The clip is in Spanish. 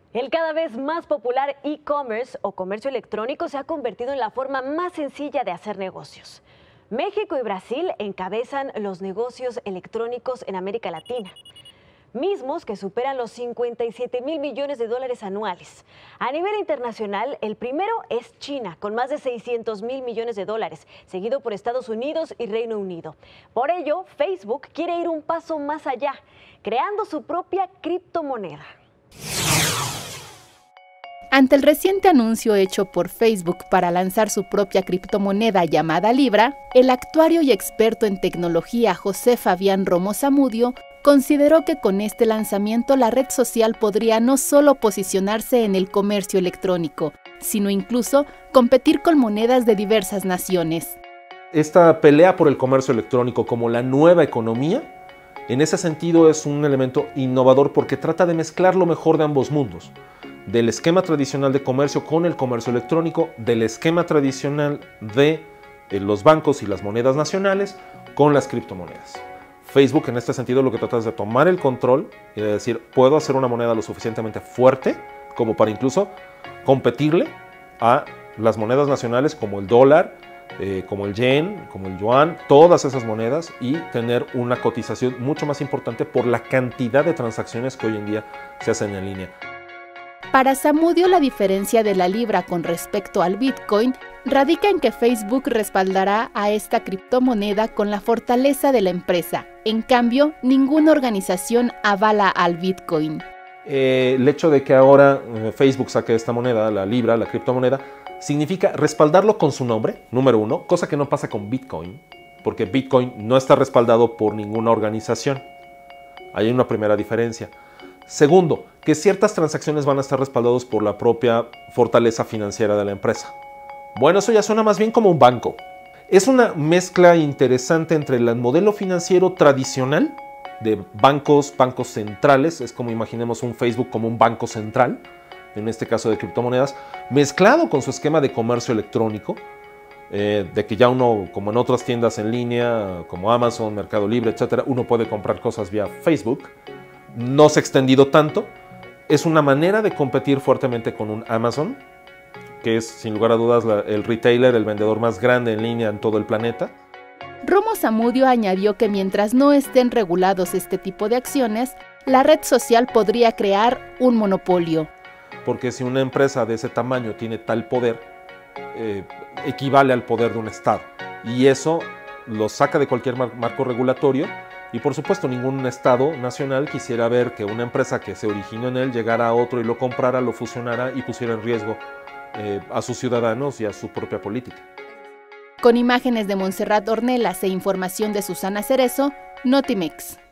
El cada vez más popular e-commerce o comercio electrónico se ha convertido en la forma más sencilla de hacer negocios. México y Brasil encabezan los negocios electrónicos en América Latina, mismos que superan los 57.000 millones de dólares anuales. A nivel internacional, el primero es China, con más de 600.000 millones de dólares, seguido por Estados Unidos y Reino Unido. Por ello, Facebook quiere ir un paso más allá, creando su propia criptomoneda. Ante el reciente anuncio hecho por Facebook para lanzar su propia criptomoneda llamada Libra, el actuario y experto en tecnología José Fabián Romo Zamudio consideró que con este lanzamiento la red social podría no solo posicionarse en el comercio electrónico, sino incluso competir con monedas de diversas naciones. Esta pelea por el comercio electrónico como la nueva economía, en ese sentido es un elemento innovador porque trata de mezclar lo mejor de ambos mundos. Del esquema tradicional de comercio con el comercio electrónico, del esquema tradicional de los bancos y las monedas nacionales con las criptomonedas. Facebook en este sentido lo que trata es de tomar el control y de decir, puedo hacer una moneda lo suficientemente fuerte como para incluso competirle a las monedas nacionales como el dólar, como el yen, como el yuan, todas esas monedas, y tener una cotización mucho más importante por la cantidad de transacciones que hoy en día se hacen en línea. Para Zamudio, la diferencia de la Libra con respecto al Bitcoin radica en que Facebook respaldará a esta criptomoneda con la fortaleza de la empresa. En cambio, ninguna organización avala al Bitcoin. El hecho de que ahora Facebook saque esta moneda, la Libra, la criptomoneda, significa respaldarlo con su nombre, número uno, cosa que no pasa con Bitcoin, porque Bitcoin no está respaldado por ninguna organización. Hay una primera diferencia. Segundo, que ciertas transacciones van a estar respaldadas por la propia fortaleza financiera de la empresa. Bueno, eso ya suena más bien como un banco. Es una mezcla interesante entre el modelo financiero tradicional de bancos centrales, es como imaginemos un Facebook como un banco central, en este caso de criptomonedas, mezclado con su esquema de comercio electrónico, de que ya uno, como en otras tiendas en línea, como Amazon, Mercado Libre, etc., uno puede comprar cosas vía Facebook. No se ha extendido tanto, es una manera de competir fuertemente con un Amazon, que es sin lugar a dudas el retailer, el vendedor más grande en línea en todo el planeta. Romo Zamudio añadió que mientras no estén regulados este tipo de acciones, la red social podría crear un monopolio. Porque si una empresa de ese tamaño tiene tal poder, equivale al poder de un Estado. Y eso lo saca de cualquier marco regulatorio. Y por supuesto ningún Estado nacional quisiera ver que una empresa que se originó en él llegara a otro y lo comprara, lo fusionara y pusiera en riesgo a sus ciudadanos y a su propia política. Con imágenes de Montserrat Ornelas e información de Susana Cerezo, Notimex.